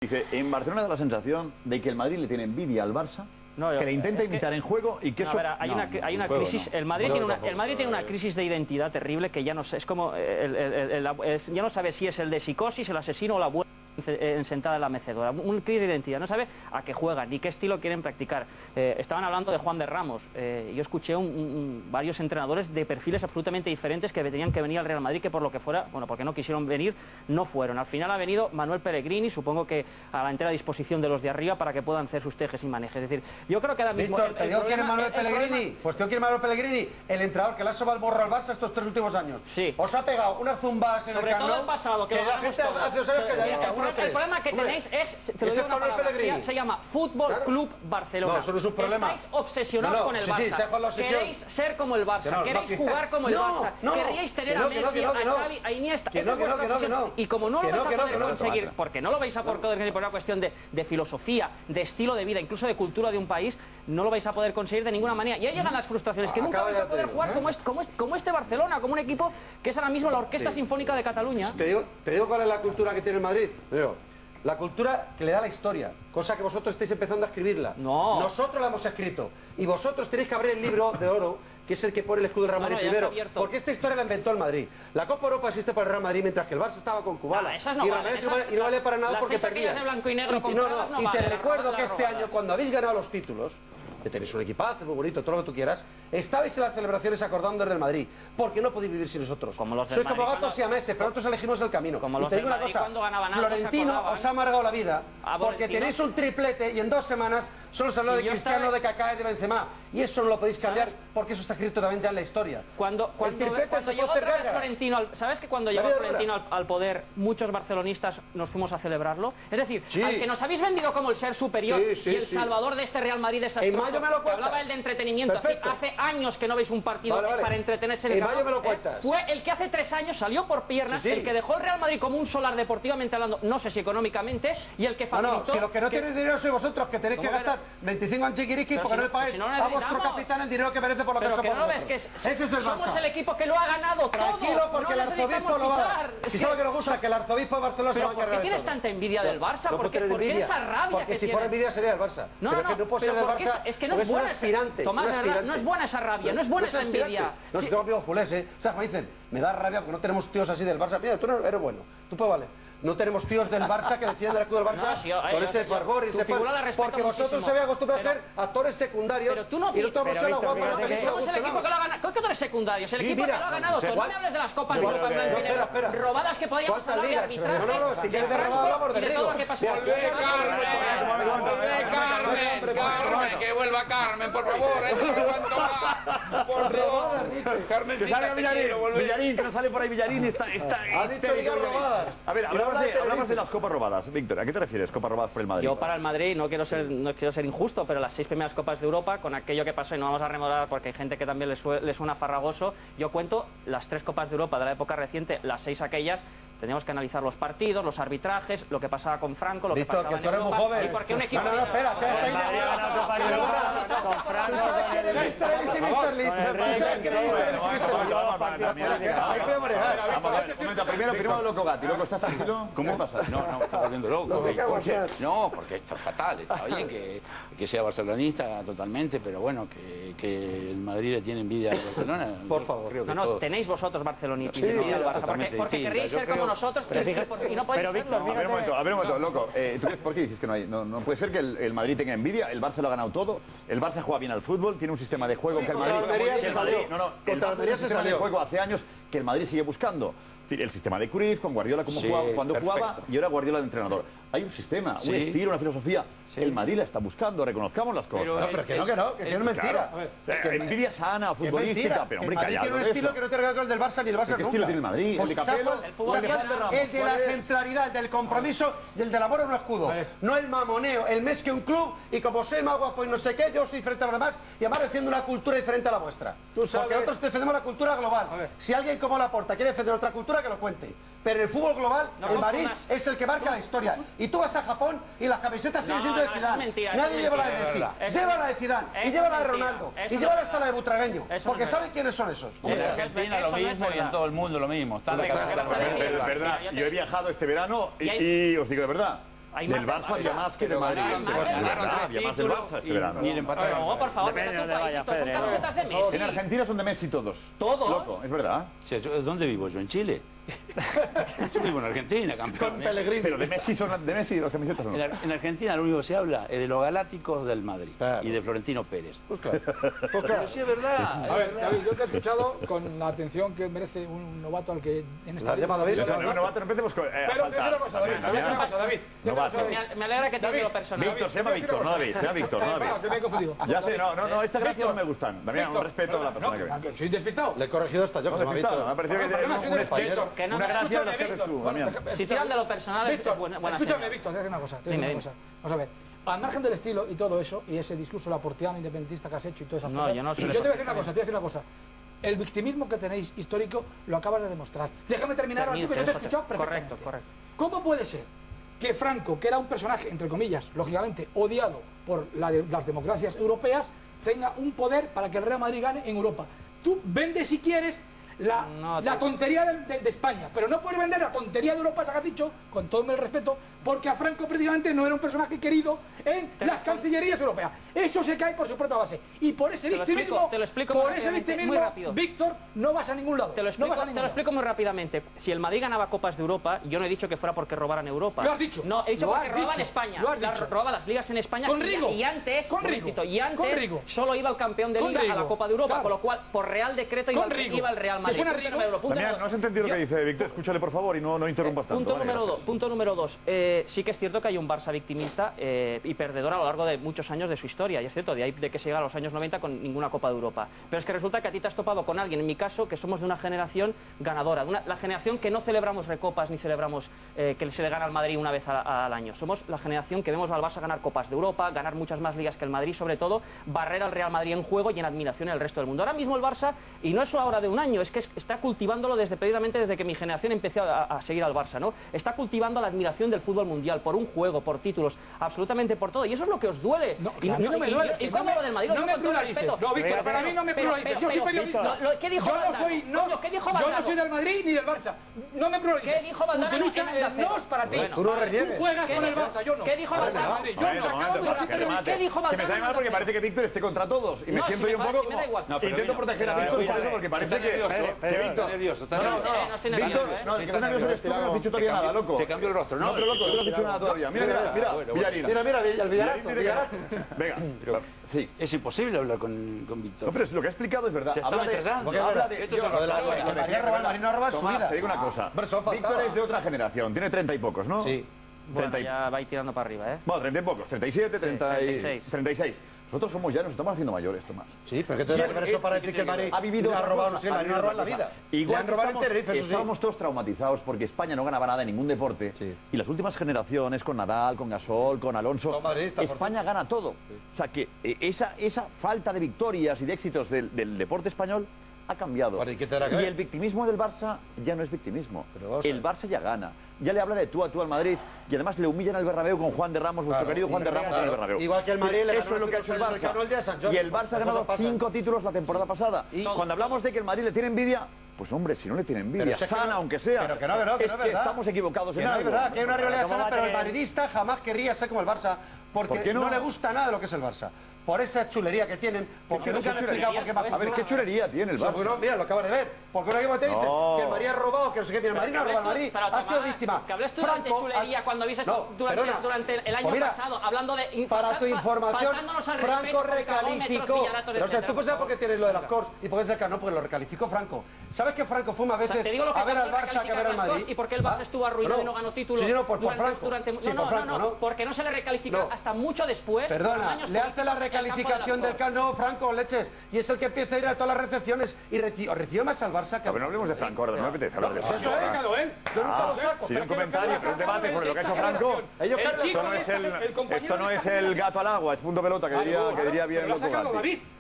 Dice, en Barcelona da la sensación de que el Madrid le tiene envidia al Barça, que le intenta imitar en juego y que eso... A ver, hay una crisis, el Madrid tiene una crisis de identidad terrible que ya no sé, es como, ya no sabe si es el de psicosis, el asesino o la abuela sentada en la mecedora. Un crisis de identidad, no sabe a qué juegan ni qué estilo quieren practicar. Estaban hablando de Juan de Ramos. Yo escuché varios entrenadores de perfiles absolutamente diferentes que tenían que venir al Real Madrid, que por lo que fuera, bueno, porque no quisieron venir, no fueron. Al final ha venido Manuel Pellegrini, supongo que a la entera disposición de los de arriba para que puedan hacer sus tejes y manejes. Es decir, yo creo que ahora mismo... Víctor, ¿te digo quién es Manuel Pellegrini? Pues te digo quién es Manuel Pellegrini, el entrenador que le ha sobado el borro al Barça estos 3 últimos años. Sí. Os ha pegado unas zumbas en el Camp Nou. Sobre todo el pasado, que la gente hace 2 años calladita. El problema que tenéis es, te lo digo una palabra, se llama Fútbol Club Barcelona. No, eso no es un problema. Estáis obsesionados con el Barça. Queréis ser como el Barça, queréis jugar como el Barça, querríais tener a Messi, a Xavi, a Iniesta. Esa es vuestra obsesión. Y como no lo vais a poder conseguir, porque no lo vais a poder conseguir por una cuestión de filosofía, de estilo de vida, incluso de cultura de un país, no lo vais a poder conseguir de ninguna manera. Y ahí llegan las frustraciones, que nunca vais a poder jugar como este Barcelona, como un equipo que es ahora mismo la Orquesta Sinfónica de Cataluña. Te digo cuál es la cultura que tiene el Madrid. La cultura que le da la historia, cosa que vosotros estáis empezando a escribirla. No. Nosotros la hemos escrito. Y vosotros tenéis que abrir el libro de oro, que es el que pone el escudo del Real Madrid primero. Porque esta historia la inventó el Madrid. La Copa Europa existe para el Real Madrid, mientras que el Barça estaba con Kubala. Y no vale para nada porque perdía. Y te recuerdo que este año, cuando habéis ganado los títulos, que tenéis un equipazo, muy bonito, todo lo que tú quieras, estabais en las celebraciones acordando del Madrid, porque no podéis vivir sin nosotros. Sois como gatos siameses, pero nosotros elegimos el camino. Y te digo una cosa, Florentino os ha amargado la vida, porque tenéis un triplete y en 2 semanas solo se habló de Cristiano, de Kaká y de Benzema. Y eso no lo podéis cambiar, porque eso está escrito también ya en la historia. El triplete se puede hacer Florentino, ¿sabes que cuando llegó Florentino al poder, muchos barcelonistas nos fuimos a celebrarlo? Es decir, al que nos habéis vendido como el ser superior y el salvador de este Real Madrid desastroso, que hablaba él de entretenimiento. Hace años que no veis un partido para entretenerse en el campo. Fue el que hace 3 años salió por piernas, el que dejó el Real Madrid como un solar deportivamente hablando, no sé si económicamente, y el que facilitó... si los que no tenéis dinero sois vosotros, que tenéis que gastar 25 en chiquiriqui porque no le pagáis a vuestro capitán el dinero que merece por lo que ha hecho por vosotros. Ese es el Barça. Somos el equipo que lo ha ganado todo. Tranquilo, porque el arzobispo lo va a dar. Si sabe que nos gusta, que el arzobispo de Barcelona se va a encargar. ¿Por qué tienes tanta envidia del Barça? ¿Por qué esa rabia? Porque si fuera envidia sería del Barça. Pero que no puede ser del Barça. Es que no es buena. Tomás, no es buena esa rabia, no es buena esa envidia. No, si tengo amigos culés, ¿sabes? Me dicen, me da rabia porque no tenemos tíos así del Barça. Mira, tú no eres bueno, tú puedes valer. No tenemos tíos del Barça que defienden el escudo del Barça con ese fervor y ese porque vosotros se habéis acostumbrado a ser actores secundarios. Pero tú no y no todos son la guapa. Somos el equipo que lo ha ganado. ¿Qué actores secundarios? El equipo que lo ha ganado todo. No me hables de las copas de Europa robadas que podríamos hablar de arbitrajes. No, si quieres de robado hablamos de Rigo. Carmen, que vuelva Carmen, por favor. Por favor. Carmen, que salga Villarín, que no sale por ahí Villarín. Ha dicho ligas robadas. A ver, hablamos de las copas robadas. Víctor, ¿a qué te refieres, copas robadas por el Madrid? Yo para el Madrid no quiero ser injusto, pero las 6 primeras copas de Europa, con aquello que pasó, y no vamos a remodelar porque hay gente que también le suena farragoso, yo cuento las 3 copas de Europa de la época reciente, las 6 aquellas, teníamos que analizar los partidos, los arbitrajes, lo que pasaba con Franco, lo que pasaba en Europa, y por qué un equipo... No, espera, con Franco... Primero loco Gatti, loco, ¿estás tranquilo? ¿Cómo pasa? No, está volviendo loco. No, porque está fatal, está bien que sea barcelonista totalmente, pero bueno, que el Madrid le tiene envidia a Barcelona. Por favor. No, tenéis vosotros barcelonitis envidia al Barça, porque queréis ser como nosotros y no podéis serlo. A ver un momento, loco, ¿por qué dices que no hay? No puede ser que el Madrid tenga envidia, el Barça lo ha ganado todo, el Barça juega bien al fútbol, tiene un sistema de juego que el Madrid... El Barça tiene de juego hace años que el Madrid sigue buscando. El sistema de Cruyff, con Guardiola cuando jugaba, y ahora Guardiola de entrenador. Hay un sistema, un estilo, una filosofía. El Madrid la está buscando, reconozcamos las cosas. Pero que no es mentira. Envidia sana, futbolística, pero hombre, callado. Tiene un estilo que no te regala el del Barça ni el Barça nunca. ¿Qué estilo tiene el Madrid? El de Capello, el de la ejemplaridad, el del compromiso y el del amor a un escudo. No el mamoneo, el mes que un club, y como soy más guapo y no sé qué, yo soy diferente a los demás, y además defiendo una cultura diferente a la vuestra. Porque nosotros defendemos la cultura global. Si alguien como Laporta quiere defender otra cultura, que lo cuente. Pero en el fútbol global, el Madrid es el que marca la historia. Y tú vas a Japón y las camisetas siguen siendo de Zidane. Nadie lleva la de Messi. Lleva la de Zidane. Y lleva la de Ronaldo. Y lleva hasta la de Butragueño. Porque saben quiénes son esos. En Argentina lo mismo y en todo el mundo lo mismo. Perdona, yo he viajado este verano y os digo de verdad, Del Barça había más que del Madrid. Había más del Barça este verano. Ni el empate. No, por favor, son camisetas de Messi. En Argentina son de Messi todos. ¿Todos? Loco, es verdad. ¿Dónde vivo yo? ¿En Chile? Yo vivo en Argentina, campeón. Con Pellegrini. Pero de Messi las camisetas no. En Argentina lo único que se habla es de los galácticos del Madrid y de Florentino Pérez. Pero sí es verdad. A ver, David, yo te he escuchado con la atención que merece un novato al que en esta vida... Un novato, no empecemos con... Pero te voy a decir una cosa, David. Te voy a decir una cosa, David. Me alegra que te diga lo personal. Víctor, se llama Víctor, no David. Se llama Víctor, no David. Que me he confundido. No, estas gracias no me gustan. También un respeto a la persona que ve. ¿Soy despistado? Le he corregido hasta yo, que se me ha visto. Me ha parecido que tiene una gracia de las que haces tú, Damián. Si tiran de lo personal, Víctor, es buena escúchame, Víctor, te voy a decir una cosa. Vamos a ver. Al margen del estilo y todo eso, y ese discurso laportiano, independentista que has hecho y todas esas cosas. Yo te voy a decir una cosa, El victimismo que tenéis histórico lo acabas de demostrar. Déjame terminar, Arturo, que yo te he escuchado perfectamente. Correcto. ¿Cómo puede ser que Franco, que era un personaje, entre comillas, lógicamente, odiado por las democracias europeas, tenga un poder para que el Real Madrid gane en Europa? Tú vendes, si quieres, la tontería de España, pero no puedes vender la tontería de Europa, se ha dicho, con todo el respeto, porque a Franco precisamente no era un personaje querido en las cancillerías europeas. Eso se cae por su propia base. Y por ese victimismo, muy rápido. Víctor, no vas a ningún lado. Te lo explico muy rápidamente. Si el Madrid ganaba Copas de Europa, yo no he dicho que fuera porque robaran Europa. Lo has dicho. No, he dicho porque robaban España. Robaban las ligas en España. Y antes solo iba el campeón de liga a la Copa de Europa, con lo cual, por real decreto, iba el Real Madrid. Damián, no has entendido lo que dice Víctor, escúchale por favor y no interrumpas tanto. Punto número dos. Sí que es cierto que hay un Barça victimista y perdedor a lo largo de muchos años de su historia, y es cierto, de ahí de que se llega a los años 90 con ninguna Copa de Europa. Pero es que resulta que a ti te has topado con alguien, en mi caso, que somos de una generación ganadora, la generación que no celebramos recopas ni celebramos que se le gana al Madrid una vez al año. Somos la generación que vemos al Barça ganar Copas de Europa, ganar muchas más ligas que el Madrid, sobre todo barrer al Real Madrid en juego y en admiración en el resto del mundo. Ahora mismo el Barça, y no es ahora de un año, es que está cultivándolo precisamente desde que mi generación empezó a seguir al Barça, ¿no? Está cultivando la admiración del fútbol mundial por un juego, por títulos, absolutamente por todo, y eso es lo que os duele. A mí no me duele. Y cuando lo del Madrid, no me pluralices. No, Víctor, para mí no me pluralices. Yo soy periodista. ¿Qué dijo Valdano? Yo no soy del Madrid ni del Barça. No me pluralices. ¿Qué dijo Valdano? Utiliza el nos para ti. Tú no reniegues. Tú juegas con el Barça, yo no. ¿Qué dijo Valdano? Yo no. ¿Qué dijo Valdano? Que me sabe mal porque parece que Víctor esté contra todos y me siento yo un poco como... Intento proteger a Víctor por eso, porque parece que Víctor... Víctor, no, que estás nervioso eres tú, que no has dicho todavía nada, loco. Se cambió el rostro, ¿no? No, pero loco, no has dicho nada todavía. Mira, Villarina. Mira, el Villarato. Venga, sí. Es imposible hablar con Víctor. No, pero lo que ha explicado es verdad. Habla de... Esto es lo de María robar, María no roba su vida. Te digo una cosa. Víctor es de otra generación, tiene 30 y pocos, ¿no? Sí. Bueno, ya va a ir tirando para arriba, ¿eh? Bueno, 30 y pocos, 37, 36. Nosotros somos ya, nos estamos haciendo mayores, Tomás. Sí, pero ¿qué te da eso para decir que el Madrid ha vivido ha robado, no sé, el Madrid no ha robado en la vida? Igual han robado en Tenerife, eso sí. Estábamos todos traumatizados porque España no ganaba nada en ningún deporte. Sí. Y las últimas generaciones, con Nadal, con Gasol, con Alonso, España gana todo. Sí. O sea que esa falta de victorias y de éxitos del deporte español ha cambiado. Y el victimismo del Barça ya no es victimismo. El Barça ya gana. Ya le habla de tú a tú al Madrid y además le humillan al Bernabéu con Juan de Ramos, vuestro querido Juan de Ramos en el Bernabéu. Igual que el Madrid le Eso es lo que ha hecho el Barça. Y el Barça ha ganado 5 títulos la temporada pasada. Y cuando hablamos de que el Madrid le tiene envidia, pues hombre, si no le tiene envidia, sana aunque sea, pero que no es que estamos equivocados en algo. Es verdad, que hay una realidad sana, pero el madridista jamás querría ser como el Barça, porque no le gusta nada de lo que es el Barça. Por esa chulería que tienen, porque nunca han explicado por qué más. A ver, ¿qué chulería tiene el Barça? No, mira, lo acabas de ver. Porque una equipo te dice que el Madrid ha robado, que no sé qué, mira, el Madrid no ha robado, el Madrid ha sido víctima. Que hables tú de chulería cuando habéis estado durante el año pasado, hablando de... Para tu información, Franco recalificó. Pero o sea, tú pensabas por qué tienes lo de las Cors y por qué es el Cano, porque lo recalificó Franco. ¿Sabes que Franco fue más veces a ver al Barça que a ver al Madrid? ¿Y por qué el Barça estuvo arruinado y no ganó títulos? Sí, no, por Franco. No, porque no se le recalificó hasta mucho después. Perdona, le hace la recalificación del Cano Franco, leches, y es el que empieza a ir a todas las recepciones y recibe más al Barça que... A ver, no hablemos de Franco ahora, no me apetece hablar de Franco. Eso es, yo nunca lo saco. Si un comentario, pero un debate sobre lo que ha hecho Franco, esto no es el gato al agua, es punto pelota, que diría bien el otro.